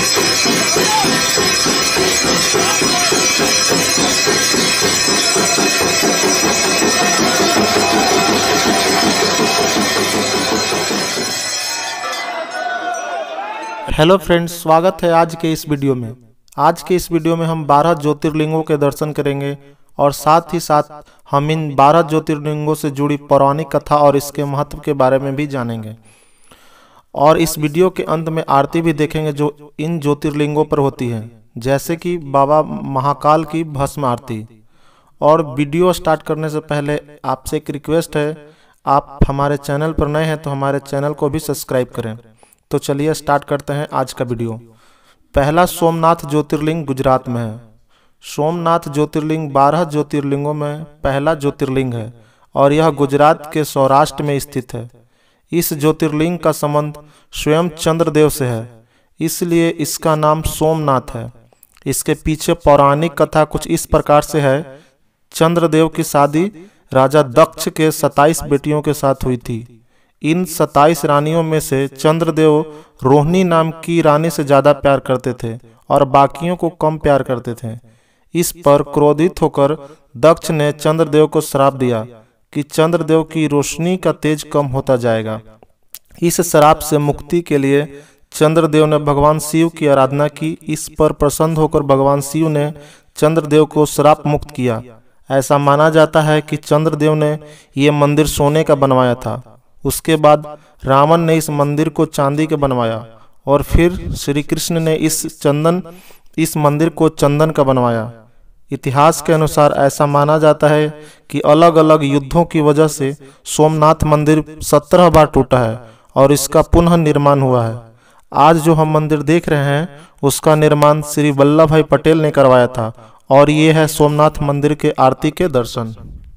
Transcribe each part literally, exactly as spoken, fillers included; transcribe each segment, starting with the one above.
Hello friends, स्वागत है आज के इस वीडियो में। आज के इस वीडियो में हम बारह ज्योतिर्लिंगों के दर्शन करेंगे और साथ ही साथ हम इन बारह ज्योतिर्लिंगों से जुड़ी पौराणिक कथा और इसके महत्व के बारे में भी जानेंगे। और इस वीडियो के अंत में आरती भी देखेंगे जो इन ज्योतिर्लिंगों पर होती है, जैसे कि बाबा महाकाल की भस्म आरती। और वीडियो स्टार्ट करने से पहले आपसे एक रिक्वेस्ट है, आप हमारे चैनल पर नए हैं तो हमारे चैनल को भी सब्सक्राइब करें। तो चलिए स्टार्ट करते हैं आज का वीडियो। पहला सोमनाथ ज्योतिर्लिंग गुजरात में है। सोमनाथ ज्योतिर्लिंग बारह ज्योतिर्लिंगों में पहला ज्योतिर्लिंग है और यह गुजरात के सौराष्ट्र में स्थित है। इस ज्योतिर्लिंग का संबंध स्वयं चंद्रदेव से है, इसलिए इसका नाम सोमनाथ है। इसके पीछे पौराणिक कथा कुछ इस प्रकार से है। चंद्रदेव की शादी राजा दक्ष के सत्ताईस बेटियों के साथ हुई थी। इन सत्ताईस रानियों में से चंद्रदेव रोहिणी नाम की रानी से ज्यादा प्यार करते थे और बाकियों को कम प्यार करते थे। इस पर क्रोधित होकर दक्ष ने चंद्रदेव को श्राप दिया कि चंद्रदेव की रोशनी का तेज कम होता जाएगा। इस श्राप से मुक्ति के लिए चंद्रदेव ने भगवान शिव की आराधना की। इस पर प्रसन्न होकर भगवान शिव ने चंद्रदेव को श्राप मुक्त किया। ऐसा माना जाता है कि चंद्रदेव ने ये मंदिर सोने का बनवाया था। उसके बाद रावण ने इस मंदिर को चांदी के बनवाया और फिर श्री कृष्ण ने इस चंदन इस मंदिर को चंदन का बनवाया। इतिहास के अनुसार ऐसा माना जाता है कि अलग अलग युद्धों की वजह से सोमनाथ मंदिर सत्रह बार टूटा है और इसका पुनः निर्माण हुआ है। आज जो हम मंदिर देख रहे हैं उसका निर्माण श्री वल्लभ भाई पटेल ने करवाया था। और ये है सोमनाथ मंदिर के आरती के दर्शन।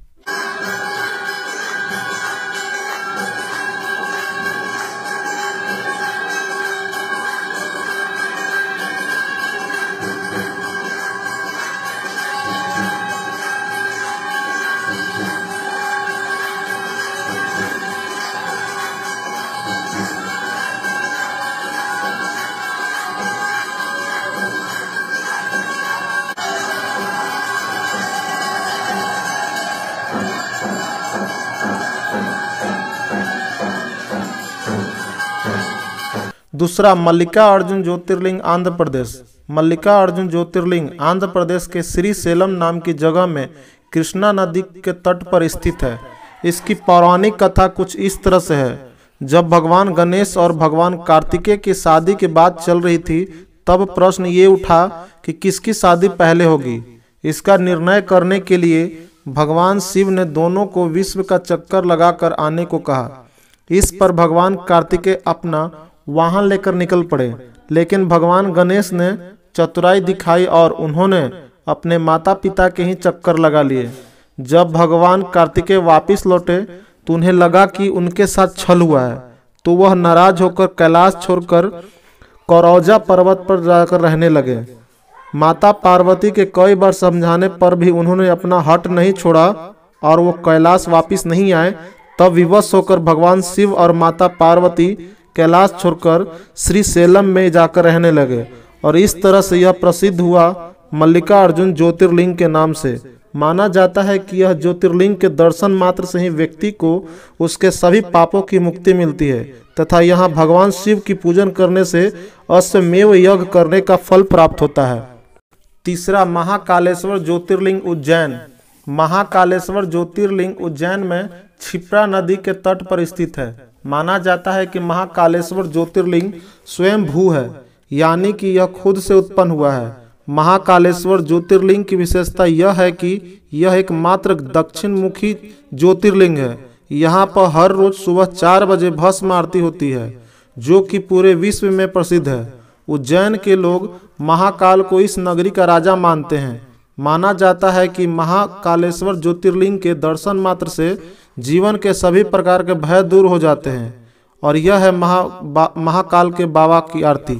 दूसरा मल्लिकार्जुन ज्योतिर्लिंग आंध्र प्रदेश। मल्लिकार्जुन ज्योतिर्लिंग आंध्र प्रदेश के श्रीशैलम नाम की जगह में कृष्णा नदी के तट पर स्थित है। इसकी पौराणिक कथा कुछ इस तरह से है। जब भगवान गणेश और भगवान कार्तिकेय की शादी की बात चल रही थी, तब प्रश्न ये उठा कि किसकी शादी पहले होगी। इसका निर्णय करने के लिए भगवान शिव ने दोनों को विश्व का चक्कर लगाकर आने को कहा। इस पर भगवान कार्तिकेय अपना वाहन लेकर निकल पड़े, लेकिन भगवान गणेश ने चतुराई दिखाई और उन्होंने अपने माता पिता के ही चक्कर लगा लिए। जब भगवान कार्तिकेय वापस लौटे तो उन्हें लगा कि उनके साथ छल हुआ है, तो वह नाराज होकर कैलाश छोड़कर करौजा पर्वत पर जाकर रहने लगे। माता पार्वती के कई बार समझाने पर भी उन्होंने अपना हट नहीं छोड़ा और वो कैलाश वापस नहीं आए। तब विवश होकर भगवान शिव और माता पार्वती कैलाश छोड़कर श्रीशैलम में जाकर रहने लगे और इस तरह से यह प्रसिद्ध हुआ मल्लिकार्जुन ज्योतिर्लिंग के नाम से। माना जाता है कि यह ज्योतिर्लिंग के दर्शन मात्र से ही व्यक्ति को उसके सभी पापों की मुक्ति मिलती है तथा यहाँ भगवान शिव की पूजन करने से अश्वमेव यज्ञ करने का फल प्राप्त होता है। तीसरा महाकालेश्वर ज्योतिर्लिंग उज्जैन। महाकालेश्वर ज्योतिर्लिंग उज्जैन में क्षिप्रा नदी के तट पर स्थित है। माना जाता है कि महाकालेश्वर ज्योतिर्लिंग स्वयं भू है, यानी कि यह खुद से उत्पन्न हुआ है। महाकालेश्वर ज्योतिर्लिंग की विशेषता यह है कि यह एक मात्र दक्षिण मुखी ज्योतिर्लिंग है। यहाँ पर हर रोज सुबह चार बजे भस्म आरती होती है, जो कि पूरे विश्व में प्रसिद्ध है। उज्जैन के लोग महाकाल को इस नगरी का राजा मानते हैं। माना जाता है कि महाकालेश्वर ज्योतिर्लिंग के दर्शन मात्र से जीवन के सभी प्रकार के भय दूर हो जाते हैं। और यह है महा महाकाल के बाबा की आरती।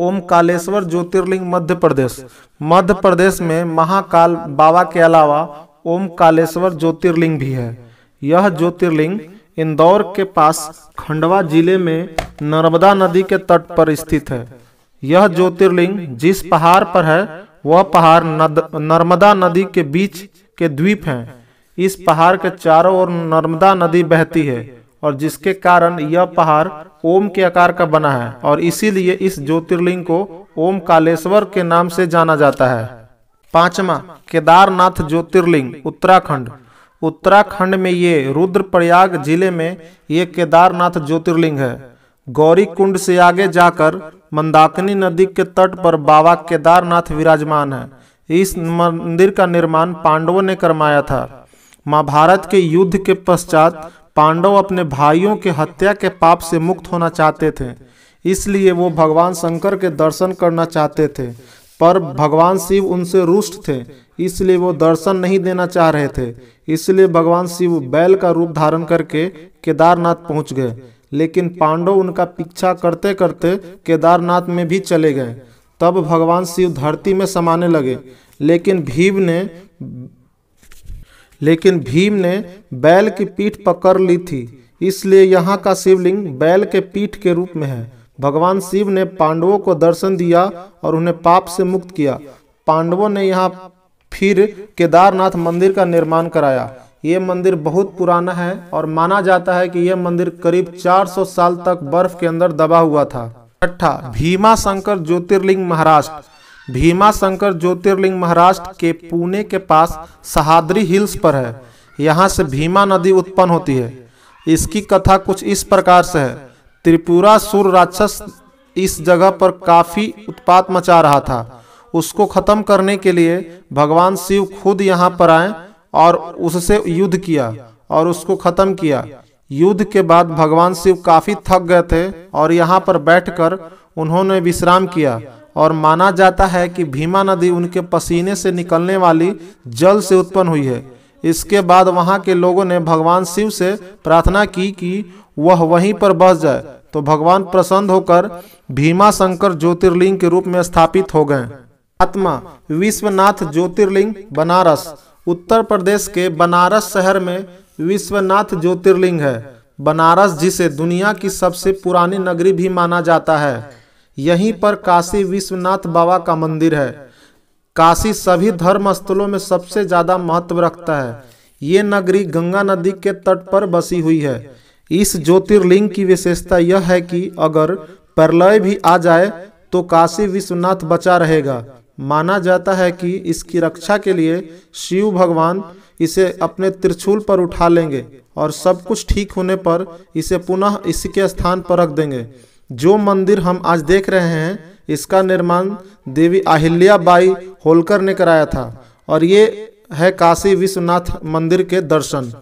ओमकालेश्वर ज्योतिर्लिंग मध्य प्रदेश। मध्य प्रदेश में महाकाल बाबा के अलावा ओमकालेश्वर ज्योतिर्लिंग भी है। यह ज्योतिर्लिंग इंदौर के पास खंडवा जिले में नर्मदा नदी के तट पर स्थित है। यह ज्योतिर्लिंग जिस पहाड़ पर है वह पहाड़ नर्मदा नदी के बीच के द्वीप हैं। इस पहाड़ के चारों ओर नर्मदा नदी बहती है और जिसके कारण यह पहाड़ ओम के आकार का बना है और इसीलिए इस ज्योतिर्लिंग को ओमकालेश्वर के नाम से जाना जाता है। पांचवा, केदारनाथ ज्योतिर्लिंग उत्तराखंड। उत्तराखंड में ये रुद्रप्रयाग जिले में ये केदारनाथ ज्योतिर्लिंग है। गौरी कुंड से आगे जाकर मंदाकिनी नदी के तट पर बाबा केदारनाथ विराजमान है। इस मंदिर का निर्माण पांडवों ने करवाया था। महाभारत के युद्ध के पश्चात पांडव अपने भाइयों के हत्या के पाप से मुक्त होना चाहते थे, इसलिए वो भगवान शंकर के दर्शन करना चाहते थे, पर भगवान शिव उनसे रुष्ट थे, इसलिए वो दर्शन नहीं देना चाह रहे थे। इसलिए भगवान शिव बैल का रूप धारण करके केदारनाथ पहुंच गए, लेकिन पांडव उनका पीछा करते करते केदारनाथ में भी चले गए। तब भगवान शिव धरती में समाने लगे, लेकिन भीम ने लेकिन भीम ने बैल की पीठ पकड़ ली थी, इसलिए यहाँ का शिवलिंग बैल के पीठ के रूप में है। भगवान शिव ने पांडवों को दर्शन दिया और उन्हें पाप से मुक्त किया। पांडवों ने यहाँ फिर केदारनाथ मंदिर का निर्माण कराया। ये मंदिर बहुत पुराना है और माना जाता है कि यह मंदिर करीब चार सौ साल तक बर्फ के अंदर दबा हुआ था। छठा, भीमा शंकर ज्योतिर्लिंग महाराष्ट्र। भीमा शंकर ज्योतिर्लिंग महाराष्ट्र के पुणे के पास सह्याद्री हिल्स पर है। यहाँ से भीमा नदी उत्पन्न होती है। इसकी कथा कुछ इस प्रकार से है। त्रिपुरासुर राक्षस इस जगह पर काफी उत्पात मचा रहा था। उसको खत्म करने के लिए भगवान शिव खुद यहाँ पर आए और उससे युद्ध किया और उसको खत्म किया। युद्ध के बाद भगवान शिव काफी थक गए थे और यहाँ पर बैठकर उन्होंने विश्राम किया और माना जाता है कि भीमा नदी उनके पसीने से निकलने वाली जल से उत्पन्न हुई है। इसके बाद वहाँ के लोगों ने भगवान शिव से प्रार्थना की कि वह वहीं पर बस जाए, तो भगवान प्रसन्न होकर भीमा शंकर ज्योतिर्लिंग के रूप में स्थापित हो गए। आत्मा, विश्वनाथ ज्योतिर्लिंग बनारस। उत्तर प्रदेश के बनारस शहर में विश्वनाथ ज्योतिर्लिंग है। बनारस जिसे दुनिया की सबसे पुरानी नगरी भी माना जाता है। यहीं पर काशी विश्वनाथ बाबा का मंदिर है। काशी सभी धर्म स्थलों में सबसे ज्यादा महत्व रखता है। ये नगरी गंगा नदी के तट पर बसी हुई है। इस ज्योतिर्लिंग की विशेषता यह है कि अगर प्रलय भी आ जाए तो काशी विश्वनाथ बचा रहेगा। माना जाता है कि इसकी रक्षा के लिए शिव भगवान इसे अपने त्रिशूल पर उठा लेंगे और सब कुछ ठीक होने पर इसे पुनः इसके स्थान पर रख देंगे। जो मंदिर हम आज देख रहे हैं, इसका निर्माण देवी अहिल्या बाई होलकर ने कराया था और ये है काशी विश्वनाथ मंदिर के दर्शन।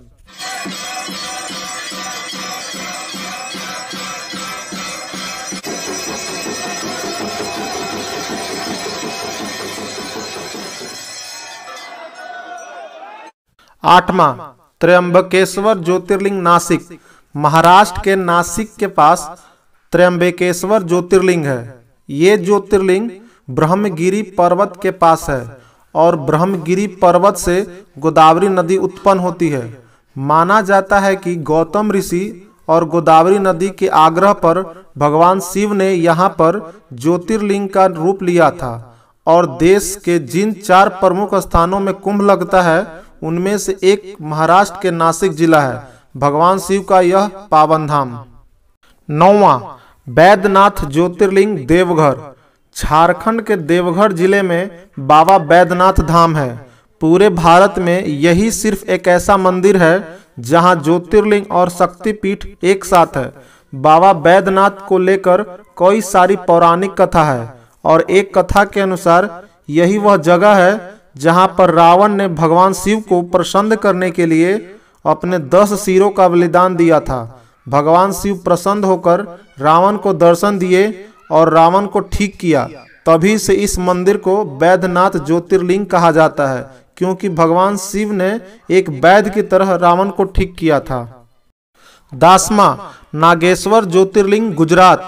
आठवां, त्र्यंबकेश्वर ज्योतिर्लिंग नासिक। महाराष्ट्र के नासिक के पास त्र्यंबकेश्वर ज्योतिर्लिंग है। ये ज्योतिर्लिंग ब्रह्मगिरी पर्वत के पास है और ब्रह्मगिरी पर्वत से गोदावरी नदी उत्पन्न होती है। माना जाता है कि गौतम ऋषि और गोदावरी नदी के आग्रह पर भगवान शिव ने यहाँ पर ज्योतिर्लिंग का रूप लिया था और देश के जिन चार प्रमुख स्थानों में कुंभ लगता है उनमें से एक महाराष्ट्र के नासिक जिला है। भगवान शिव का यह पावन धाम। नौवां, बैद्यनाथ ज्योतिर्लिंग देवघर। झारखंड के देवघर जिले में बाबा बैद्यनाथ धाम है। पूरे भारत में यही सिर्फ एक ऐसा मंदिर है जहां ज्योतिर्लिंग और शक्तिपीठ एक साथ है। बाबा बैद्यनाथ को लेकर कई सारी पौराणिक कथा है और एक कथा के अनुसार यही वह जगह है जहां पर रावण ने भगवान शिव को प्रसन्न करने के लिए अपने दस सिरों का बलिदान दिया था। भगवान शिव प्रसन्न होकर रावण को दर्शन दिए और रावण को ठीक किया। तभी से इस मंदिर को बैद्यनाथ ज्योतिर्लिंग कहा जाता है, क्योंकि भगवान शिव ने एक वैद्य की तरह रावण को ठीक किया था। दसवां, नागेश्वर ज्योतिर्लिंग गुजरात।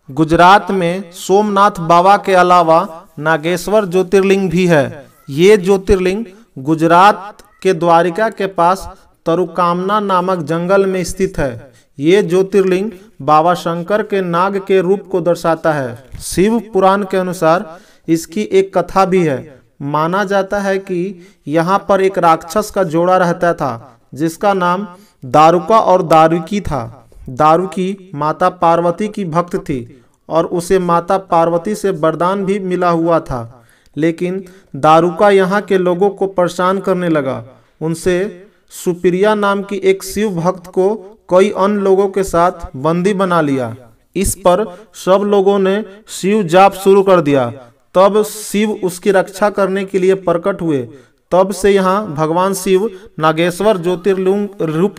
गुजरात में सोमनाथ बाबा के अलावा नागेश्वर ज्योतिर्लिंग भी है। ये ज्योतिर्लिंग गुजरात के द्वारिका के पास तरुकामना नामक जंगल में स्थित है। ये ज्योतिर्लिंग बाबा शंकर के नाग के रूप को दर्शाता है। शिव पुराण के अनुसार इसकी एक कथा भी है। माना जाता है कि यहाँ पर एक राक्षस का जोड़ा रहता था जिसका नाम दारुका और दारुकी था। दारुकी माता पार्वती की भक्त थी और उसे माता पार्वती से वरदान भी मिला हुआ था, लेकिन दारुका यहाँ के लोगों को परेशान करने लगा। उनसे सुप्रिया नाम की एक शिव भक्त को कई अन्य लोगों के साथ बंदी बना लिया। इस पर सब लोगों ने शिव जाप शुरू कर दिया। तब शिव उसकी रक्षा करने के लिए प्रकट हुए। तब से यहाँ भगवान शिव नागेश्वर ज्योतिर्लिंग रूप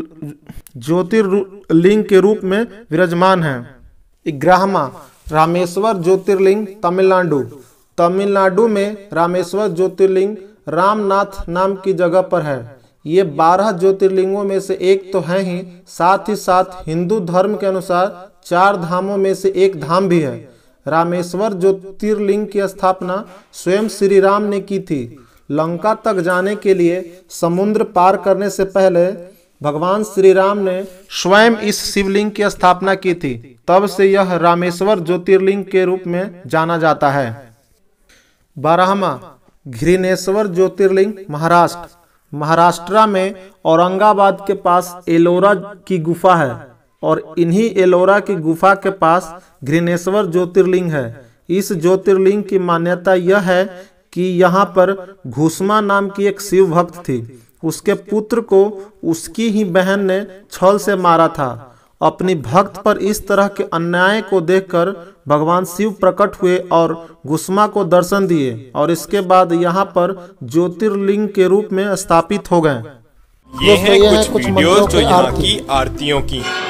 ज्योतिर्लिंग के रूप में विराजमान हैं। ग्राहमा रामेश्वर ज्योतिर्लिंग तमिलनाडु। तमिलनाडु में रामेश्वर ज्योतिर्लिंग रामनाथ नाम की जगह पर है। ये बारह ज्योतिर्लिंगों में से एक तो है ही, साथ ही साथ हिंदू धर्म के अनुसार चार धामों में से एक धाम भी है। रामेश्वर ज्योतिर्लिंग की स्थापना स्वयं श्री राम ने की थी। लंका तक जाने के लिए समुद्र पार करने से पहले भगवान श्री राम ने स्वयं इस शिवलिंग की स्थापना की थी। तब से यह रामेश्वर ज्योतिर्लिंग के रूप में जाना जाता है। बारहवां घृणेश्वर ज्योतिर्लिंग महाराष्ट्र। महाराष्ट्र में औरंगाबाद के पास एलोरा की गुफा है और इन्हीं एलोरा की गुफा के पास घृणेश्वर ज्योतिर्लिंग है। इस ज्योतिर्लिंग की मान्यता यह है कि यहाँ पर घुसमा नाम की एक शिव भक्त थी। उसके पुत्र को उसकी ही बहन ने छल से मारा था। अपनी भक्त पर इस तरह के अन्याय को देखकर भगवान शिव प्रकट हुए और घुसमा को दर्शन दिए और इसके बाद यहाँ पर ज्योतिर्लिंग के रूप में स्थापित हो गए। ये हैं कुछ वीडियोस जो यहाँ की आरतियों की।